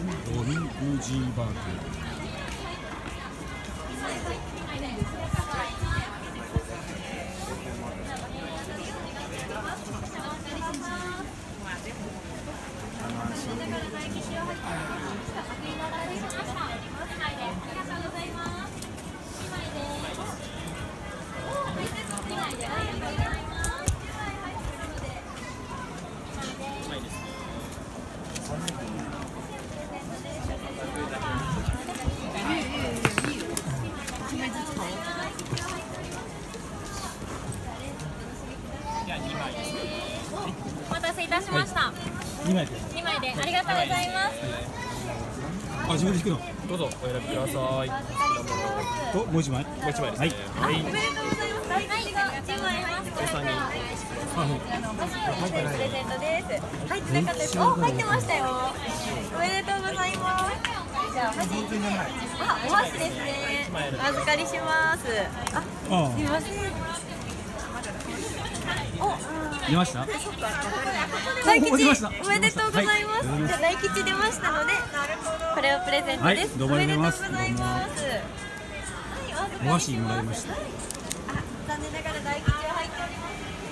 ドミングジーバーグ。 お待たせいたしました。 2枚で。 2枚でありがとうございます。 あ、自分で引くの。 どうぞお選びください。 と、もう1枚。 もう一枚ですね。 おめでとうございます。はい、1枚ます。 お三人。 プレゼントです。入ってなかったです。お、入ってましたよ。おめでとうございます。じゃあ、箸。あ、お箸ですね。お預かりします。あ、すみません。 出ました。 大吉、お出ました。 めでとうございます。じゃあ大吉出ましたので、これをプレゼントです。 はい、どうもありがとうございます。 おめでとうございます。 お箸もらいました。 残念ながら大吉は入っておりません。